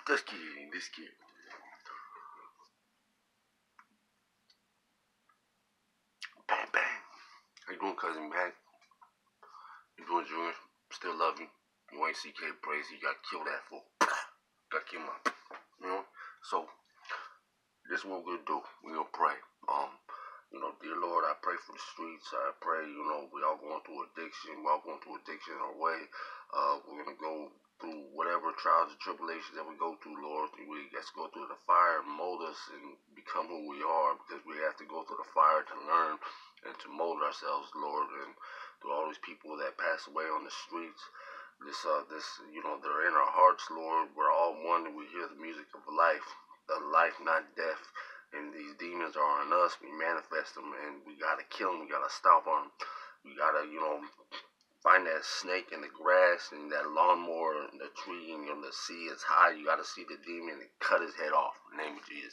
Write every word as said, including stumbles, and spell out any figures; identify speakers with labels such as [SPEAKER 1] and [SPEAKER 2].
[SPEAKER 1] Let's get it in. Let's get it. Bang, bang. How you doing, cousin Mac? You doing, Junior? Still love you. You ain't C K Praise. You got killed that fool. Got killed my. You know? So, this is what we're gonna do. We're gonna pray. Um, you know, dear Lord, I pray for the streets. I pray, you know, we all going through addiction. We all going through addiction in our way. Uh, we're gonna go through whatever trials and tribulations that we go through, Lord. We got to go through the fire and mold us and become who we are, because we have to go through the fire to learn and to mold ourselves, Lord. And through all these people that pass away on the streets, this, uh, this, you know, they're in our hearts, Lord. We're all one, and we hear the music of life, the life, not death. And these demons are on us. We manifest them, and we gotta kill them. We gotta stop them. We gotta, you know, find that snake in the grass and that lawnmower in the tree, and you know, the sea is high. You gotta see the demon and cut his head off. In the name of Jesus.